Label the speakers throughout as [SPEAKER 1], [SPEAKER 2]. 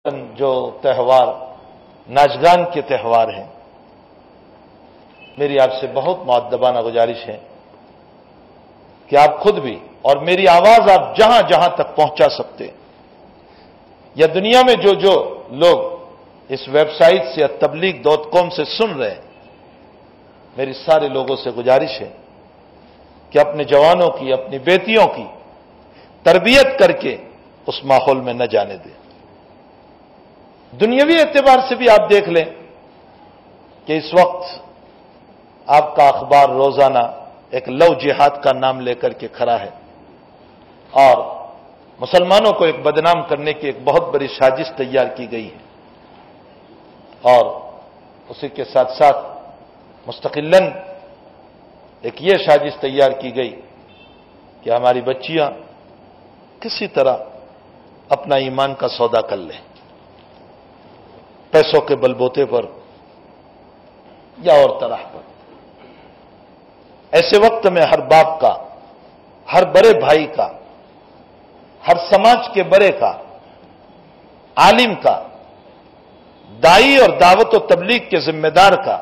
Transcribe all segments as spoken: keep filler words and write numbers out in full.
[SPEAKER 1] جو تہوار ناچگان کے تہوار ہیں، میری آپ سے بہت مؤدبانہ گزارش ہے کہ آپ خود بھی اور میری آواز آپ جہاں جہاں تک پہنچا سکتے ہیں، یا دنیا میں جو جو لوگ اس ویب سائٹ سے تبلیغ ڈاٹ کام سے سن رہے ہیں، میری سارے لوگوں سے گزارش ہے کہ اپنے جوانوں کی، اپنی بیٹیوں کی تربیت کر کے اس ماحول میں نہ جانے دیں۔ دنیاوی اعتبار سے بھی آپ دیکھ لیں کہ اس وقت آپ کا اخبار روزانہ ایک لو جہاد کا نام لے کر کے کھڑا ہے اور مسلمانوں کو ایک بدنام کرنے کی ایک بہت بڑی سازش تیار کی گئی ہے، اور اسی کے ساتھ ساتھ مستقلاً ایک یہ سازش تیار کی گئی کہ ہماری بچیاں کسی طرح اپنا ایمان کا سودا کر لیں، پیسوں کے بلبوتے پر یا اور طرح پر۔ ایسے وقت میں ہر باپ کا، ہر بڑے بھائی کا، ہر سماج کے بڑے کا، عالم کا، دائی اور دعوت و تبلیغ کے ذمہ دار کا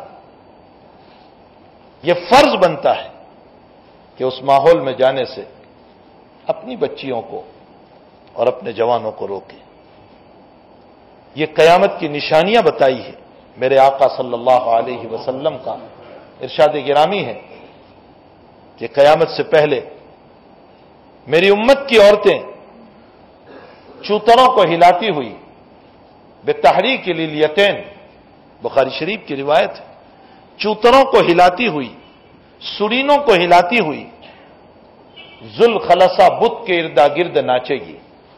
[SPEAKER 1] یہ فرض بنتا ہے کہ اس ماحول میں جانے سے اپنی بچیوں کو اور اپنے جوانوں کو روکے۔ یہ قیامت کی نشانیاں بتائی ہے۔ میرے آقا صلی اللہ علیہ وسلم کا ارشاد گرامی ہے کہ قیامت سے پہلے میری امت کی عورتیں چوتروں کو ہلاتی ہوئی بتحریک الیتین، بخاری شریف کی روایت ہے، چوتروں کو ہلاتی ہوئی، سرینوں کو ہلاتی ہوئی ذوالخلصہ بت کے اردا گرد ناچے گی۔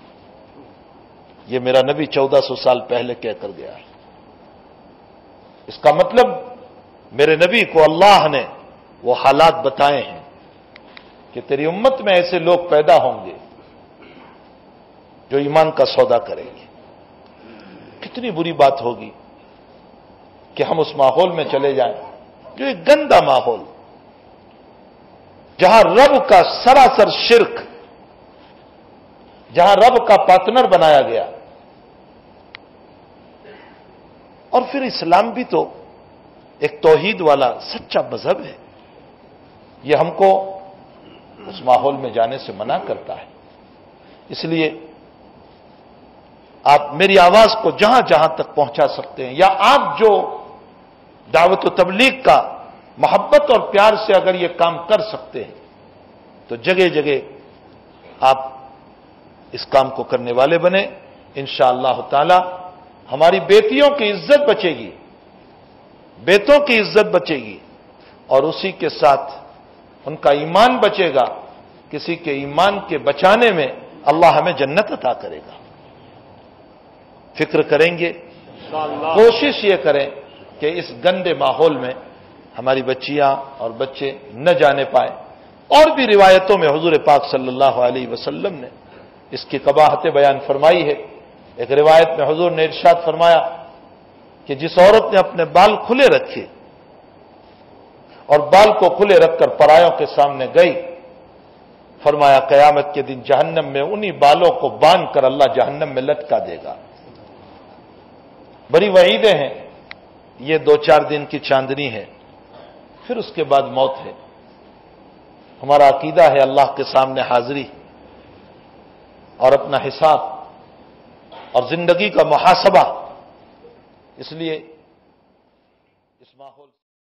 [SPEAKER 1] یہ میرا نبی چودہ سو سال پہلے کہہ کر گیا ہے۔ اس کا مطلب میرے نبی کو اللہ نے وہ حالات بتائے ہیں کہ تیری امت میں ایسے لوگ پیدا ہوں گے جو ایمان کا سودا کریں گے۔ کتنی بری بات ہوگی کہ ہم اس ماحول میں چلے جائیں جو ایک گندا ماحول، جہاں رب کا سراسر شرک، جہاں رب کا پارٹنر بنایا گیا۔ اور پھر اسلام بھی تو ایک توحید والا سچا مذہب ہے، یہ ہم کو اس ماحول میں جانے سے منع کرتا ہے۔ اس لیے آپ میری آواز کو جہاں جہاں تک پہنچا سکتے ہیں، یا آپ جو دعوت و تبلیغ کا محبت اور پیار سے اگر یہ کام کر سکتے ہیں تو جگہ جگہ آپ اس کام کو کرنے والے بنے۔ انشاءاللہ تعالی ہماری بیٹیوں کی عزت بچے گی، بیٹوں کی عزت بچے گی، اور اسی کے ساتھ ان کا ایمان بچے گا۔ کسی کے ایمان کے بچانے میں اللہ ہمیں جنت عطا کرے گا۔ فکر کریں گے، کوشش یہ کریں کہ اس گندے ماحول میں ہماری بچیاں اور بچے نہ جانے پائیں۔ اور بھی روایتوں میں حضور پاک صلی اللہ علیہ وسلم نے اس کی قباحت بیان فرمائی ہے۔ ایک روایت میں حضور نے ارشاد فرمایا کہ جس عورت نے اپنے بال کھلے رکھے اور بال کو کھلے رکھ کر پرایوں کے سامنے گئی، فرمایا قیامت کے دن جہنم میں انہی بالوں کو باندھ کر اللہ جہنم میں لٹکا دے گا۔ بڑی وعیدیں ہیں۔ یہ دو چار دن کی چاندنی ہے، پھر اس کے بعد موت ہے۔ ہمارا عقیدہ ہے اللہ کے سامنے حاضری اور اپنا حساب اور زندگی کا محاسبہ، اس لیے اس ماحول